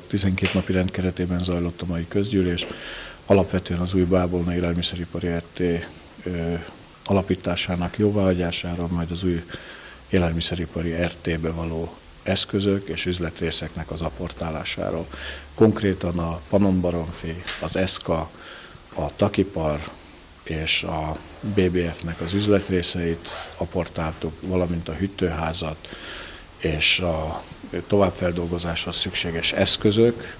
12 napi rend keretében zajlott a mai közgyűlés. Alapvetően az új Bábolna élelmiszeripari RT alapításának jóváhagyására, majd az új élelmiszeripari RT-be való eszközök és üzletrészeknek az apportálásáról. Konkrétan a Pannon-Baromfi, az ESZKA, a Takipar és a BBF-nek az üzletrészeit apportáltuk, valamint a hűtőházat és a továbbfeldolgozáshoz szükséges eszközök,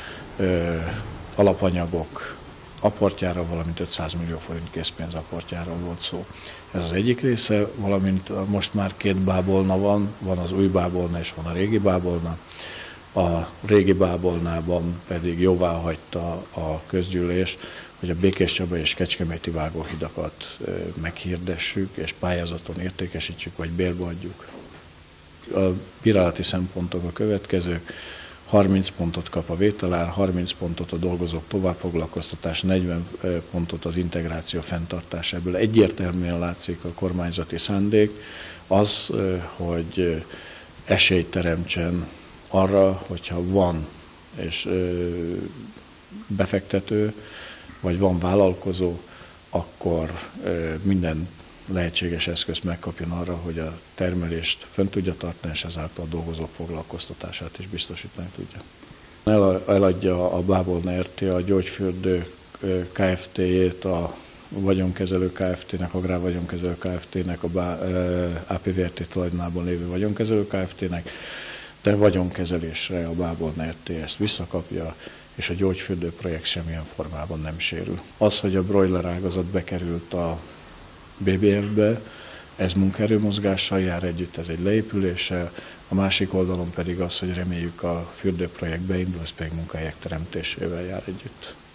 alapanyagok apportjára, valamint 500 millió forint készpénz apportjára volt szó. Ez az egyik része, valamint most már 2 bábolna van az új Bábolna és van a régi Bábolna. A régi Bábolnában pedig jóváhagyta a közgyűlés, hogy a Békéscsaba és Kecskeméti vágóhidakat meghirdessük, és pályázaton értékesítsük, vagy bérbe adjuk. A bírálati szempontok a következők: 30 pontot kap a vételár, 30 pontot a dolgozók továbbfoglalkoztatás, 40 pontot az integráció fenntartása. Ebből egyértelműen látszik a kormányzati szándék, az, hogy esélyt teremtsen arra, hogyha van és befektető, vagy van vállalkozó, akkor minden lehetséges eszközt megkapjon arra, hogy a termelést fönn tudja tartani, és ezáltal a dolgozók foglalkoztatását is biztosítani tudja. Eladja a Bábolna RT a gyógyfürdő Kft-jét, a vagyonkezelő Kft-nek, Agrárvagyonkezelő Kft-nek, a APVRT tulajdonában lévő vagyonkezelő Kft-nek, de vagyonkezelésre a Bábolna RT ezt visszakapja, és a gyógyfürdő projekt semmilyen formában nem sérül. Az, hogy a broiler ágazat bekerült a BBF-be, ez munkaerőmozgással jár együtt, ez egy leépüléssel, a másik oldalon pedig az, hogy reméljük a fürdőprojekt beindul, ez pedig munkahelyek teremtésével jár együtt.